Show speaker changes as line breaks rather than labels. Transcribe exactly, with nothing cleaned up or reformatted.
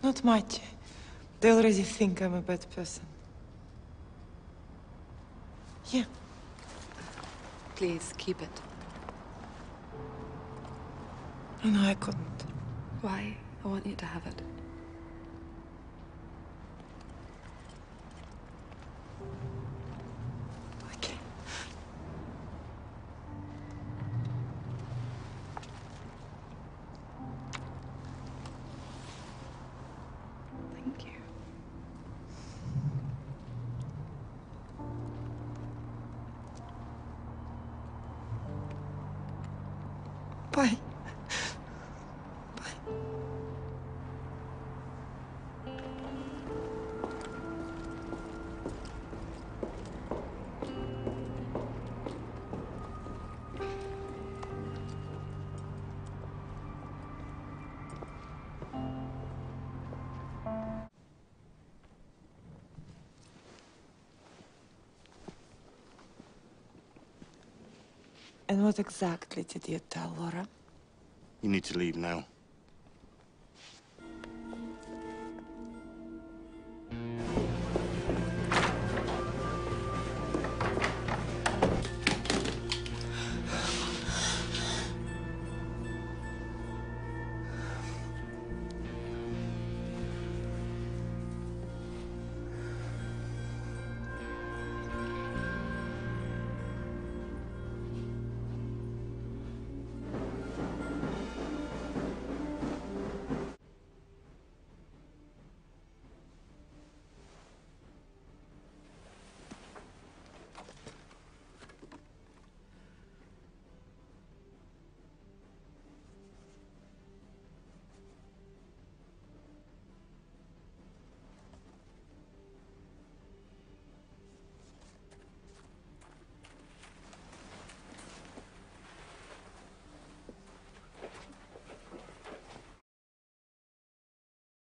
Not much. They already think I'm a bad person. Yeah.
Please, keep it.
Oh, no, I couldn't.
Why? I want you to have it.
Okay.
Thank you.
Bye. And what exactly did you tell Laura?
You need to leave now.